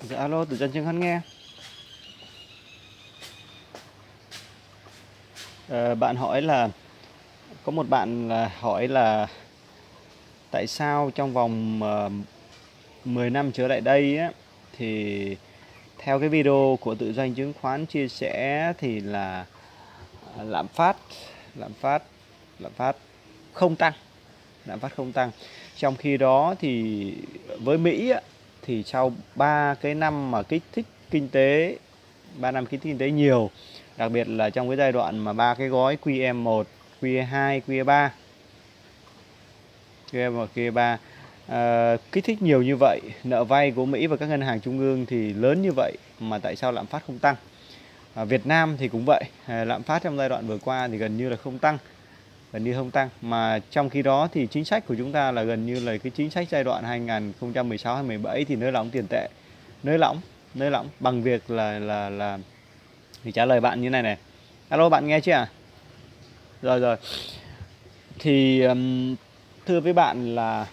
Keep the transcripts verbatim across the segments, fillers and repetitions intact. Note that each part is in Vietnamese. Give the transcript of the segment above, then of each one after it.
Dạ alo, Tử Trần Trường Hân nghe. Ờ, bạn hỏi là có một bạn là hỏi là tại sao trong vòng uh, mười năm trở lại đây á, thì theo cái video của Tự Doanh Chứng Khoán chia sẻ thì là lạm phát lạm phát lạm phát không tăng, lạm phát không tăng. Trong khi đó thì với Mỹ á, thì sau ba cái năm mà kích thích kinh tế, ba năm kích thích kinh tế nhiều, đặc biệt là trong cái giai đoạn mà ba cái gói quy em một, quy e hai, quy e ba, quy e một, quy e ba à, kích thích nhiều như vậy, nợ vay của Mỹ và các ngân hàng trung ương thì lớn như vậy mà tại sao lạm phát không tăng? À, Việt Nam thì cũng vậy, à, lạm phát trong giai đoạn vừa qua thì gần như là không tăng, gần như không tăng, mà trong khi đó thì chính sách của chúng ta là gần như là cái chính sách giai đoạn hai nghìn không trăm mười sáu hai nghìn không trăm mười bảy thì nới lỏng tiền tệ, nới lỏng nới lỏng bằng việc là là là thì trả lời bạn như này này. Alo, bạn nghe chưa à? Rồi rồi. Thì um, thưa với bạn là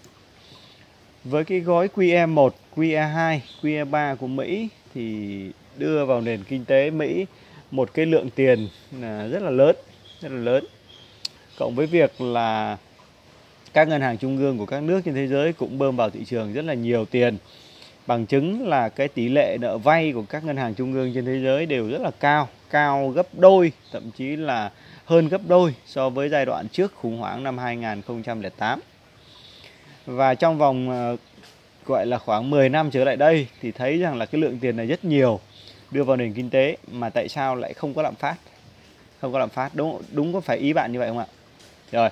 với cái gói quy e một, quy e hai, quy e ba của Mỹ thì đưa vào nền kinh tế Mỹ một cái lượng tiền rất là lớn, rất là lớn. Cộng với việc là các ngân hàng trung ương của các nước trên thế giới cũng bơm vào thị trường rất là nhiều tiền. Bằng chứng là cái tỷ lệ nợ vay của các ngân hàng trung ương trên thế giới đều rất là cao, cao gấp đôi, thậm chí là hơn gấp đôi so với giai đoạn trước khủng hoảng năm hai nghìn không trăm lẻ tám. Và trong vòng gọi là khoảng mười năm trở lại đây thì thấy rằng là cái lượng tiền này rất nhiều đưa vào nền kinh tế mà tại sao lại không có lạm phát? Không có lạm phát, đúng đúng có phải ý bạn như vậy không ạ? Rồi.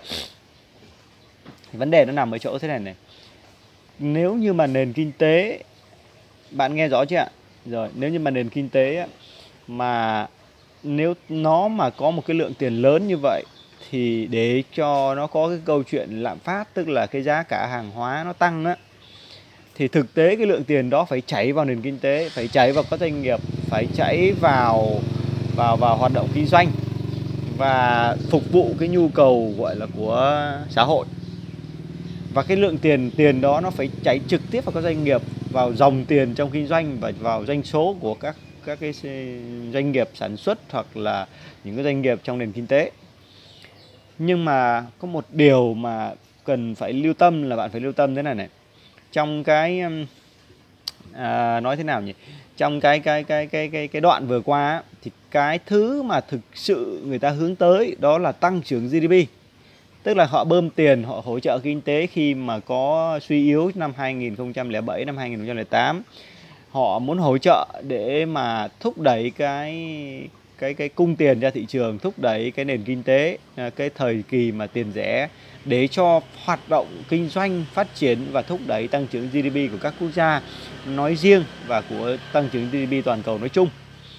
Vấn đề nó nằm ở chỗ thế này này. Nếu như mà nền kinh tế, bạn nghe rõ chưa ạ? Rồi, nếu như mà nền kinh tế mà nếu nó mà có một cái lượng tiền lớn như vậy thì để cho nó có cái câu chuyện lạm phát, tức là cái giá cả hàng hóa nó tăng á, thì thực tế cái lượng tiền đó phải chảy vào nền kinh tế, phải chảy vào các doanh nghiệp, phải chảy vào vào vào hoạt động kinh doanh và phục vụ cái nhu cầu gọi là của xã hội. Và cái lượng tiền tiền đó nó phải chảy trực tiếp vào các doanh nghiệp, vào dòng tiền trong kinh doanh và vào doanh số của các các cái doanh nghiệp sản xuất hoặc là những cái doanh nghiệp trong nền kinh tế. Nhưng mà có một điều mà cần phải lưu tâm là bạn phải lưu tâm thế này này. Trong cái à, nói thế nào nhỉ? Trong cái cái cái cái cái cái đoạn vừa qua thì cái thứ mà thực sự người ta hướng tới đó là tăng trưởng giê đê pê. Tức là họ bơm tiền, họ hỗ trợ kinh tế khi mà có suy yếu năm hai nghìn không trăm lẻ bảy, năm hai nghìn không trăm lẻ tám. Họ muốn hỗ trợ để mà thúc đẩy cái cái cái cung tiền ra thị trường, thúc đẩy cái nền kinh tế, cái thời kỳ mà tiền rẻ để cho hoạt động kinh doanh phát triển và thúc đẩy tăng trưởng giê đê pê của các quốc gia nói riêng và của tăng trưởng giê đê pê toàn cầu nói chung.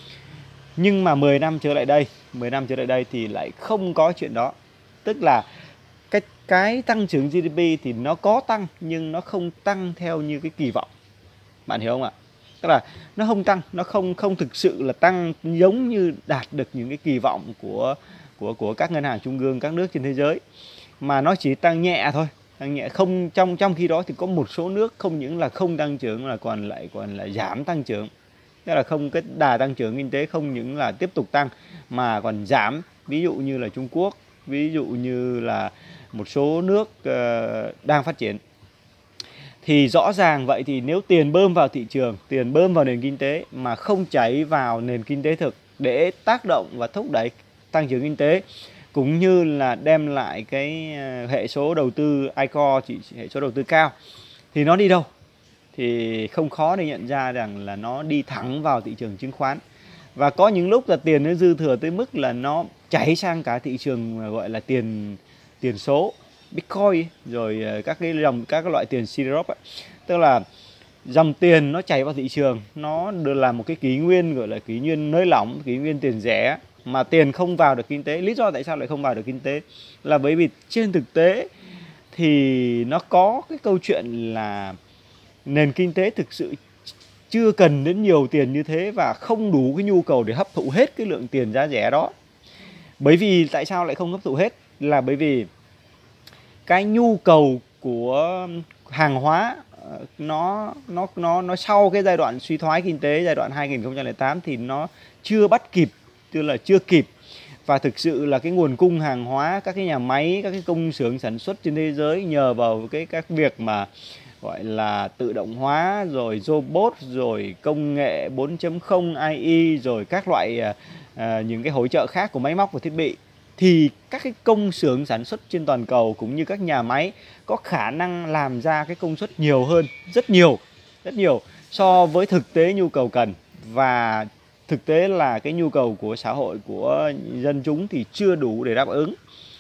Nhưng mà mười năm trở lại đây, mười năm trở lại đây thì lại không có chuyện đó. Tức là cái cái tăng trưởng giê đê pê thì nó có tăng nhưng nó không tăng theo như cái kỳ vọng. Bạn hiểu không ạ? Tức là nó không tăng, nó không không thực sự là tăng giống như đạt được những cái kỳ vọng của của của các ngân hàng trung ương các nước trên thế giới, mà nó chỉ tăng nhẹ thôi, tăng nhẹ. Không trong trong khi đó thì có một số nước không những là không tăng trưởng là còn lại còn lại giảm tăng trưởng. Tức là không, cái đà tăng trưởng kinh tế không những là tiếp tục tăng mà còn giảm, ví dụ như là Trung Quốc, ví dụ như là một số nước uh, đang phát triển. Thì rõ ràng vậy thì nếu tiền bơm vào thị trường, tiền bơm vào nền kinh tế mà không chảy vào nền kinh tế thực để tác động và thúc đẩy tăng trưởng kinh tế, cũng như là đem lại cái hệ số đầu tư i xê o, hệ số đầu tư cao, thì nó đi đâu? Thì không khó để nhận ra rằng là nó đi thẳng vào thị trường chứng khoán. Và có những lúc là tiền nó dư thừa tới mức là nó chảy sang cả thị trường gọi là tiền tiền số, Bitcoin, rồi các cái dòng các cái loại tiền Sirop ấy. Tức là dòng tiền nó chảy vào thị trường, nó được làm một cái kỷ nguyên gọi là kỷ nguyên nới lỏng, kỷ nguyên tiền rẻ, mà tiền không vào được kinh tế. Lý do tại sao lại không vào được kinh tế là bởi vì trên thực tế thì nó có cái câu chuyện là nền kinh tế thực sự chưa cần đến nhiều tiền như thế và không đủ cái nhu cầu để hấp thụ hết cái lượng tiền giá rẻ đó. Bởi vì tại sao lại không hấp thụ hết? Là bởi vì cái nhu cầu của hàng hóa nó nó nó nó sau cái giai đoạn suy thoái kinh tế giai đoạn hai nghìn không trăm lẻ tám thì nó chưa bắt kịp, tức là chưa kịp. Và thực sự là cái nguồn cung hàng hóa, các cái nhà máy, các cái công xưởng sản xuất trên thế giới nhờ vào cái các việc mà gọi là tự động hóa, rồi robot, rồi công nghệ bốn chấm không, a i, rồi các loại à, những cái hỗ trợ khác của máy móc và thiết bị, thì các cái công xưởng sản xuất trên toàn cầu cũng như các nhà máy có khả năng làm ra cái công suất nhiều hơn rất nhiều, rất nhiều so với thực tế nhu cầu cần. Và thực tế là cái nhu cầu của xã hội, của dân chúng thì chưa đủ để đáp ứng.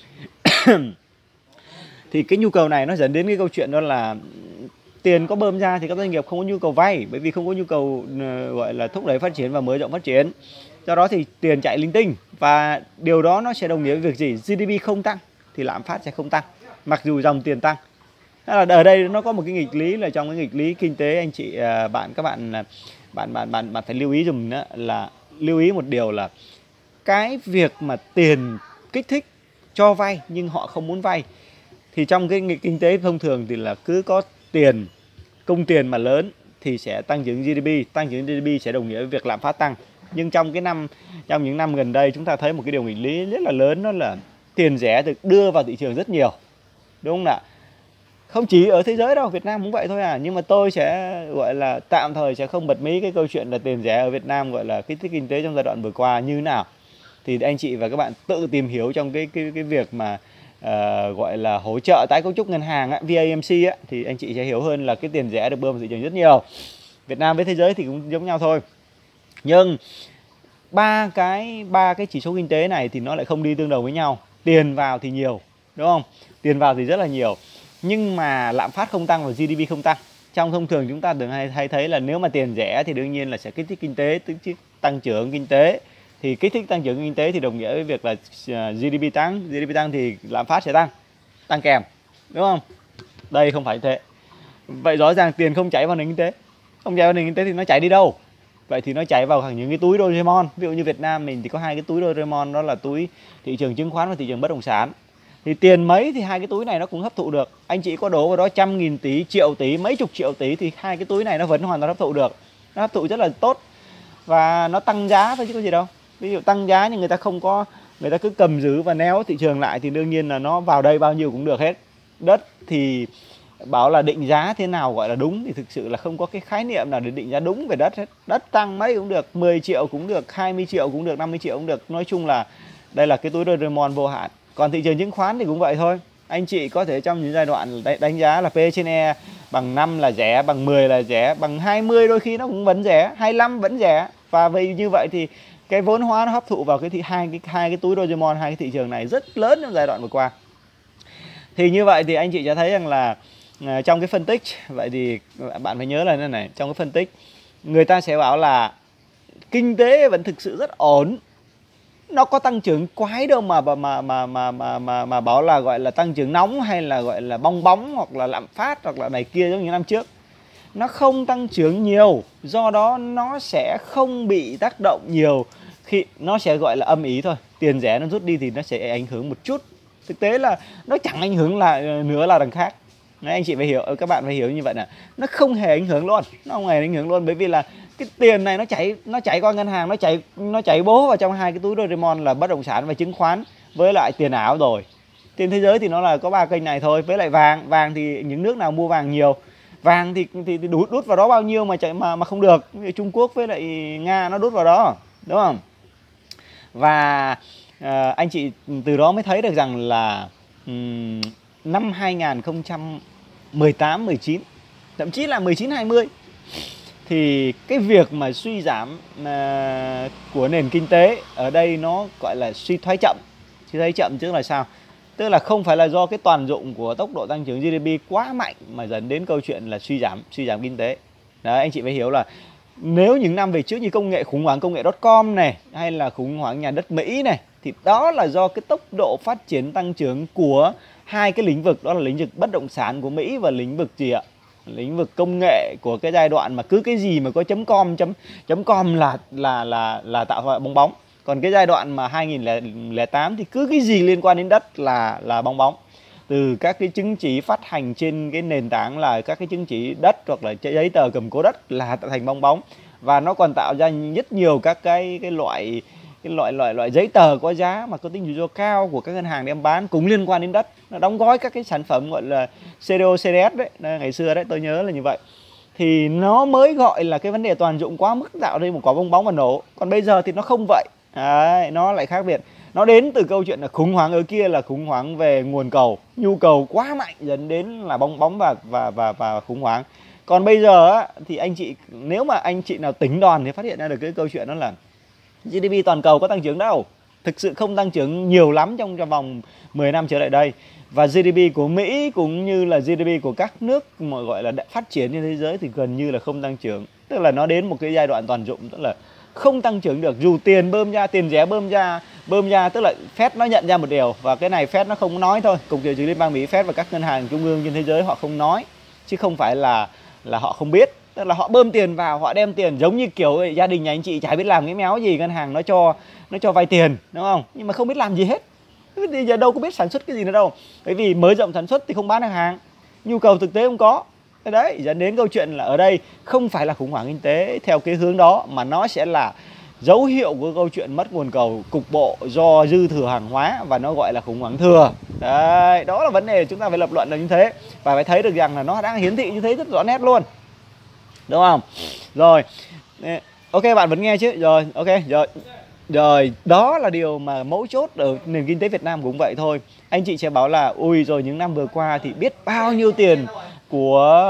Thì cái nhu cầu này nó dẫn đến cái câu chuyện đó là tiền có bơm ra thì các doanh nghiệp không có nhu cầu vay, bởi vì không có nhu cầu gọi là thúc đẩy phát triển và mở rộng phát triển. Do đó thì tiền chạy linh tinh, và điều đó nó sẽ đồng nghĩa với việc gì? giê đê pê không tăng thì lạm phát sẽ không tăng, mặc dù dòng tiền tăng. Là ở đây nó có một cái nghịch lý, là trong cái nghịch lý kinh tế anh chị bạn các bạn bạn bạn bạn bạn phải lưu ý dùm nữa, là lưu ý một điều là cái việc mà tiền kích thích cho vay nhưng họ không muốn vay, thì trong cái kinh tế thông thường thì là cứ có tiền, cung tiền mà lớn thì sẽ tăng trưởng giê đê pê, tăng trưởng giê đê pê sẽ đồng nghĩa với việc lạm phát tăng. Nhưng trong cái năm trong những năm gần đây chúng ta thấy một cái điều nghịch lý rất là lớn, đó là tiền rẻ được đưa vào thị trường rất nhiều, đúng không ạ? Không chỉ ở thế giới đâu, Việt Nam cũng vậy thôi à. Nhưng mà tôi sẽ gọi là tạm thời sẽ không bật mí cái câu chuyện là tiền rẻ ở Việt Nam gọi là kích thích kinh tế trong giai đoạn vừa qua như thế nào. Thì anh chị và các bạn tự tìm hiểu trong cái cái cái việc mà uh, gọi là hỗ trợ tái cấu trúc ngân hàng á, vê a em xê á, thì anh chị sẽ hiểu hơn là cái tiền rẻ được bơm vào thị trường rất nhiều. Việt Nam với thế giới thì cũng giống nhau thôi. Nhưng ba cái ba cái chỉ số kinh tế này thì nó lại không đi tương đồng với nhau. Tiền vào thì nhiều, đúng không? Tiền vào thì rất là nhiều, nhưng mà lạm phát không tăng và giê đê pê không tăng. Trong thông thường chúng ta thường hay, hay thấy là nếu mà tiền rẻ thì đương nhiên là sẽ kích thích kinh tế, tức tăng trưởng kinh tế. Thì kích thích tăng trưởng kinh tế thì đồng nghĩa với việc là giê đê pê tăng, giê đê pê tăng thì lạm phát sẽ tăng, tăng kèm, đúng không? Đây không phải thế. Vậy rõ ràng tiền không chảy vào nền kinh tế, không chảy vào nền kinh tế thì nó chảy đi đâu? Vậy thì nó chảy vào những cái túi Doraemon. Ví dụ như Việt Nam mình thì có hai cái túi Doraemon, đó là túi thị trường chứng khoán và thị trường bất động sản. Thì tiền mấy thì hai cái túi này nó cũng hấp thụ được. Anh chị có đổ vào đó trăm nghìn tỷ, triệu tỷ, mấy chục triệu tỷ thì hai cái túi này nó vẫn hoàn toàn hấp thụ được. Nó hấp thụ rất là tốt và nó tăng giá thôi chứ có gì đâu. Ví dụ tăng giá nhưng người ta không có, người ta cứ cầm giữ và néo thị trường lại thì đương nhiên là nó vào đây bao nhiêu cũng được hết. Đất thì bảo là định giá thế nào gọi là đúng thì thực sự là không có cái khái niệm nào để định giá đúng về đất hết. Đất tăng mấy cũng được, mười triệu cũng được, hai mươi triệu cũng được, năm mươi triệu cũng được. Nói chung là đây là cái túi Doraemon vô hạn. Còn thị trường chứng khoán thì cũng vậy thôi. Anh chị có thể trong những giai đoạn đánh giá là P trên E bằng năm là rẻ, bằng mười là rẻ, bằng hai mươi đôi khi nó cũng vẫn rẻ, hai mươi lăm vẫn rẻ. Và vì như vậy thì cái vốn hóa nó hấp thụ vào cái thị, hai cái hai cái túi Doraemon, hai cái thị trường này rất lớn trong giai đoạn vừa qua. Thì như vậy thì anh chị sẽ thấy rằng là uh, trong cái phân tích, vậy thì bạn phải nhớ là thế này, trong cái phân tích người ta sẽ bảo là kinh tế vẫn thực sự rất ổn. Nó có tăng trưởng quái đâu mà mà mà mà mà mà mà, mà bảo là gọi là tăng trưởng nóng hay là gọi là bong bóng hoặc là lạm phát hoặc là này kia giống như năm trước. Nó không tăng trưởng nhiều, do đó nó sẽ không bị tác động nhiều, khi nó sẽ gọi là âm ý thôi. Tiền rẻ nó rút đi thì nó sẽ ảnh hưởng một chút. Thực tế là nó chẳng ảnh hưởng là nữa là đằng khác. Đấy, anh chị phải hiểu, các bạn phải hiểu như vậy nè. Nó không hề ảnh hưởng luôn, nó không hề ảnh hưởng luôn, bởi vì là cái tiền này nó chảy nó chảy qua ngân hàng, nó chảy nó chảy bố vào trong hai cái túi Doraemon là bất động sản và chứng khoán với lại tiền ảo rồi. Trên thế giới thì nó là có ba kênh này thôi, với lại vàng, vàng thì những nước nào mua vàng nhiều, vàng thì thì, thì đút đút vào đó bao nhiêu mà chạy mà mà không được. Trung Quốc với lại Nga nó đút vào đó, đúng không? Và à, anh chị từ đó mới thấy được rằng là um, năm hai nghìn không trăm mười tám, mười chín, thậm chí là mười chín, hai mươi thì cái việc mà suy giảm uh, của nền kinh tế ở đây nó gọi là suy thoái chậm. Suy thoái chậm tức là sao? Tức là không phải là do cái toàn dụng của tốc độ tăng trưởng giê đê pê quá mạnh mà dẫn đến câu chuyện là suy giảm, suy giảm kinh tế. Đấy, anh chị phải hiểu là nếu những năm về trước như công nghệ khủng hoảng công nghệ .com này hay là khủng hoảng nhà đất Mỹ này, thì đó là do cái tốc độ phát triển tăng trưởng của hai cái lĩnh vực, đó là lĩnh vực bất động sản của Mỹ và lĩnh vực gì ạ? Lĩnh vực công nghệ của cái giai đoạn mà cứ cái gì mà có chấm com chấm chấm com là là là là tạo ra bong bóng. Còn cái giai đoạn mà hai nghìn lẻ tám thì cứ cái gì liên quan đến đất là là bong bóng. từ các cái chứng chỉ phát hành trên cái nền tảng là các cái chứng chỉ đất hoặc là giấy tờ cầm cố đất là tạo thành bong bóng. Và nó còn tạo ra rất nhiều các cái cái loại cái loại loại loại giấy tờ có giá mà có tính rủi ro cao của các ngân hàng đem bán cũng liên quan đến đất. Nó đóng gói các cái sản phẩm gọi là xê đê ô, xê đê ét đấy, ngày xưa đấy tôi nhớ là như vậy. Thì nó mới gọi là cái vấn đề toàn dụng quá mức tạo ra một quả bong bóng và nổ. Còn bây giờ thì nó không vậy. Đấy, nó lại khác biệt. Nó đến từ câu chuyện là khủng hoảng ở kia là khủng hoảng về nguồn cầu, nhu cầu quá mạnh dẫn đến là bong bóng và và và và khủng hoảng. Còn bây giờ á, thì anh chị nếu mà anh chị nào tính đòn thì phát hiện ra được cái câu chuyện đó là giê đê pê toàn cầu có tăng trưởng đâu. Thực sự không tăng trưởng nhiều lắm trong, trong vòng mười năm trở lại đây. Và giê đê pê của Mỹ cũng như là giê đê pê của các nước mà gọi là phát triển trên thế giới thì gần như là không tăng trưởng. Tức là nó đến một cái giai đoạn toàn dụng, tức là không tăng trưởng được dù tiền bơm ra, tiền rẻ bơm ra, bơm ra. Tức là Fed nó nhận ra một điều, và cái này Fed nó không nói thôi. Cục Dự trữ Liên bang Mỹ, Fed và các ngân hàng trung ương trên thế giới họ không nói, chứ không phải là là họ không biết. Tức là họ bơm tiền vào, họ đem tiền giống như kiểu gia đình nhà anh chị chả biết làm cái méo gì, ngân hàng nó cho nó cho vay tiền, đúng không? Nhưng mà không biết làm gì hết. Bây giờ đâu có biết sản xuất cái gì nữa đâu. Bởi vì mới rộng sản xuất thì không bán được hàng, nhu cầu thực tế không có. Cái đấy dẫn đến câu chuyện là ở đây không phải là khủng hoảng kinh tế theo cái hướng đó, mà nó sẽ là dấu hiệu của câu chuyện mất nguồn cầu cục bộ do dư thừa hàng hóa, và nó gọi là khủng hoảng thừa. Đấy, đó là vấn đề chúng ta phải lập luận là như thế, và phải thấy được rằng là nó đang hiển thị như thế rất rõ nét luôn, đúng không? Rồi, ok, bạn vẫn nghe chứ? Rồi, ok, rồi. Rồi, đó là điều mà mấu chốt ở nền kinh tế Việt Nam cũng vậy thôi. Anh chị sẽ bảo là ui rồi những năm vừa qua thì biết bao nhiêu tiền của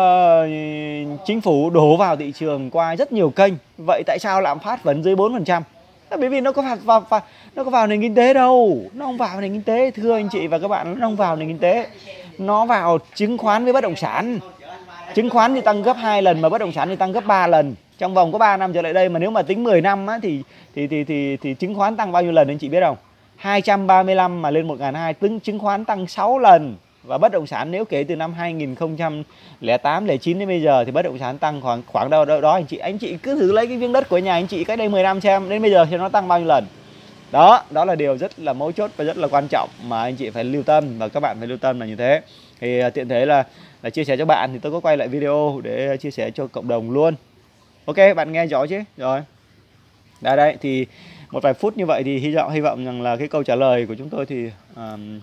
chính phủ đổ vào thị trường qua rất nhiều kênh. Vậy tại sao lạm phát vẫn dưới bốn phần trăm? Bởi vì nó có vào, vào, vào, nó có vào nền kinh tế đâu. Nó không vào nền kinh tế, thưa anh chị và các bạn, nó không vào nền kinh tế. Nó vào chứng khoán với bất động sản. Chứng khoán thì tăng gấp hai lần mà bất động sản thì tăng gấp ba lần. Trong vòng có ba năm trở lại đây, mà nếu mà tính mười năm á, thì, thì, thì, thì, thì chứng khoán tăng bao nhiêu lần anh chị biết không? hai trăm ba mươi lăm mà lên một nghìn hai trăm, chứng khoán tăng sáu lần. Và bất động sản nếu kể từ năm hai nghìn không trăm lẻ tám, lẻ chín đến bây giờ thì bất động sản tăng khoảng khoảng đâu đó, đó anh chị. Anh chị cứ thử lấy cái miếng đất của nhà anh chị cách đây mười năm xem, đến bây giờ thì nó tăng bao nhiêu lần. Đó, đó là điều rất là mấu chốt và rất là quan trọng mà anh chị phải lưu tâm, và các bạn phải lưu tâm là như thế. Thì tiện thế là là chia sẻ cho bạn, thì tôi có quay lại video để chia sẻ cho cộng đồng luôn. Ok, bạn nghe rõ chứ? Rồi. Đây đây thì một vài phút như vậy thì hy vọng hy vọng rằng là cái câu trả lời của chúng tôi thì um,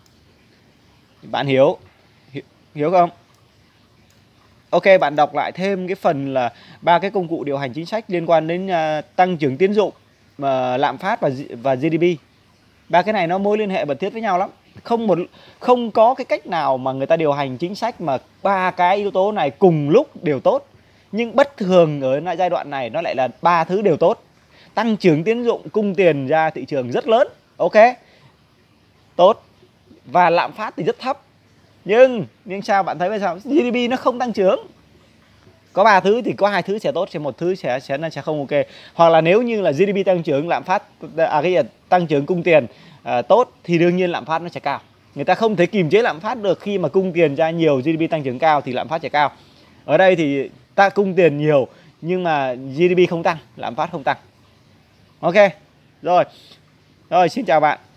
bạn hiểu, hiểu hiểu không? Ok, bạn đọc lại thêm cái phần là ba cái công cụ điều hành chính sách liên quan đến uh, tăng trưởng tín dụng, uh, lạm phát và và giê đê pê. Ba cái này nó mối liên hệ mật thiết với nhau lắm. Không một không có cái cách nào mà người ta điều hành chính sách mà ba cái yếu tố này cùng lúc đều tốt. Nhưng bất thường ở giai đoạn này nó lại là ba thứ đều tốt. Tăng trưởng tín dụng, cung tiền ra thị trường rất lớn, ok, tốt. Và lạm phát thì rất thấp. Nhưng nhưng sao bạn thấy bây giờ giê đê pê nó không tăng trưởng. Có ba thứ thì có hai thứ sẽ tốt, sẽ một thứ sẽ sẽ sẽ không ok. Hoặc là nếu như là giê đê pê tăng trưởng, lạm phát à cái tăng trưởng cung tiền à, tốt thì đương nhiên lạm phát nó sẽ cao. Người ta không thể kiềm chế lạm phát được, khi mà cung tiền ra nhiều, giê đê pê tăng trưởng cao thì lạm phát sẽ cao. Ở đây thì ta cung tiền nhiều nhưng mà giê đê pê không tăng, lạm phát không tăng. Ok. Rồi. Rồi, xin chào bạn.